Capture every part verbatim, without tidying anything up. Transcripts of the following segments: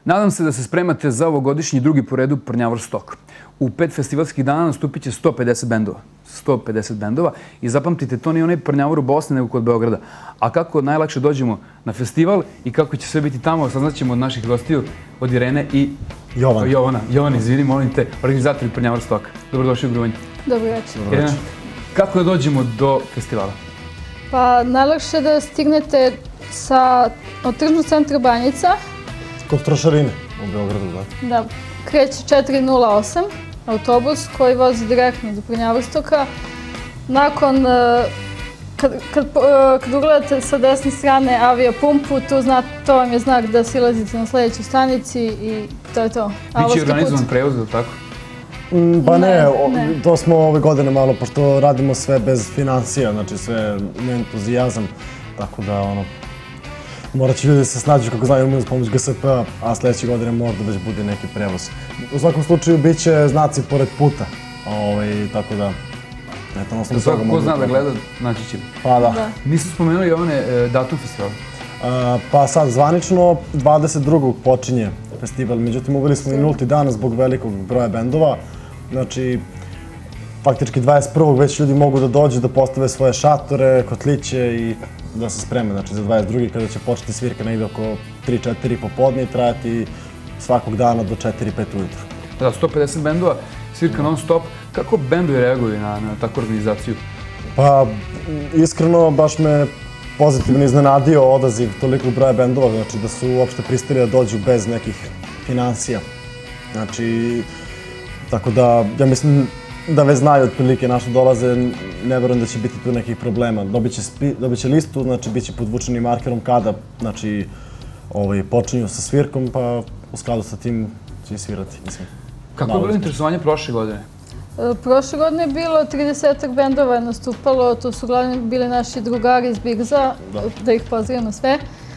Nadam se da se spremate za ovogodišnji drugi po redu Prnjavor Stok. U pet festivalskih dana nastupit će sto pedeset bendova. sto pedeset bendova i zapamtite, to nije onaj Prnjavor u Bosni nego kod Beograda. A kako najlakše dođemo na festival i kako će sve biti tamo, saznaćemo od naših gostiju, od Irene i Jovana. Jovana, Jovana, izvini, molim te, organizatori Prnjavor Stoka. Dobrodošli u Gruvanj. Dobro večer. Irena, kako da dođemo do festivala? Pa najlakše je da stignete sa, od tržnog centra Banjica. Kod trošarine u Beogradu, da? Da, kreće četiri nula osam, autobus koji vozi direktno do Prnjavor Stoka. Nakon, kad, kad, kad ugledate sa desne strane aviopumpu, tu zna, to vam je znak da silazite na sledećoj stanici i to je to. Biće organizovan prevoz, ili tako? Pa ne, to smo ove godine malo, pošto radimo sve bez financija, znači sve neentuzijazam, tako da ono, morat će ljudi da se snađu kako znaju uz pomoć G S P-a, a sledeće godine možda već bude neki prevoz. U svakom slučaju bit će znaci pored puta, tako da, eto, na osnovu toga mogu... Ko zna da gleda, naći će. Pa da. Nisam spomenuli i ovane datum festivala? Pa sad, zvanično dvadeset drugog počinje festival, međutim uveli smo i nulti dan zbog velikog broja bendova. Znači, faktički dvadeset prvog već ljudi mogu da dođu, da postave svoje šatore, kotliće i da se spreme, znači za dvadeset drugi kada će početi svirka negde oko tri četiri popodne i trajati svakog dana do četiri pet ujutru. Da, sto pedeset bendova, svirka non stop. Kako bendovi reaguju na takvu organizaciju? Pa, iskreno, baš me pozitivno iznenadio odaziv tolikog broja bendova, znači da su uopšte pristali da dođu bez nekih financija. Znači, tako da, ja mislim da već znaju otprilike na što dolaze, ne verujem da će biti tu nekih problema. Dobit će listu, znači bit će podvučeni markerom kada, znači, počinju sa svirkom, pa u skladu sa tim će i svirati, mislim. Kako je bilo interesovanje prošle godine? Prošle godine je bilo tridesetak bendova je nastupalo, to su uglavnom bili naši drugari iz Bigza, da ih pozdravimo sve.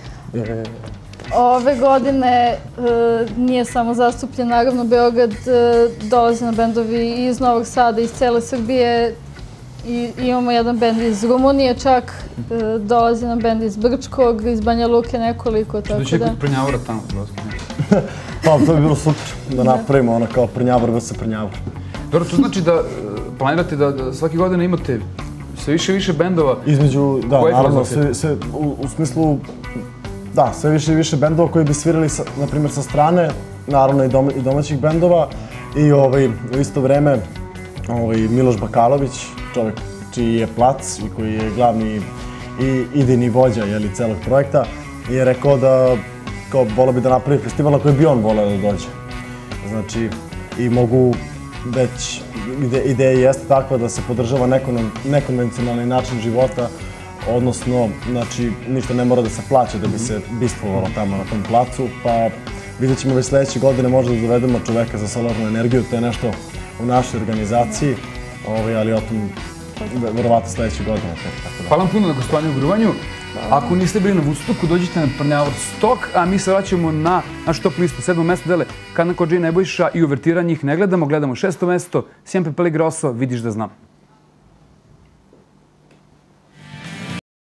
Ove godine nije samo zastupljen, naravno Beograd, dolaze na bendovi iz Novog Sada, iz cele Srbije. Imamo jedan bend iz Rumunije čak, dolazi nam bend iz Brčkog, iz Banja Luke nekoliko, tako da... Što će kod Prnjavora tamo? Pa, to bi bilo super da napravimo ono kao Prnjavor vs Prnjavor. Dobro, to znači da planirate da svake godine imate sve više i više bendova? Između, da, naravno, u smislu, da, sve više i više bendova koji bi svirali, na primjer, sa strane, naravno i domaćih bendova i u isto vreme Miloš Bakalović, čovjek čiji je plac i koji je glavni i idejni vođa celog projekta, je rekao da voleo bi da napravi festival na koji bi on voleo da dođe. Znači, i mogu već, ideja jeste takva da se podržava nekonvencionalni način života, odnosno, znači, ništa ne mora da se plaća da bi se bistvovalo tamo na tom placu, pa vidjet ćemo već sledeće godine možda da dovedemo čoveka za solarnu energiju, to je nešto u našoj organizaciji, ali o tom verovatno sledeće godine. Hvala vam puno na gostovanju u Gruvanju. Ako niste bili na Woodstocku, dođite na Prnjavor Stok, a mi se vraćamo na našu top listu. Sedmo mesto dele Kana Kodži i Nebojša i uvertira njih ne gledamo, gledamo šesto mesto, Siempre Peligroso, Vidiš da znam.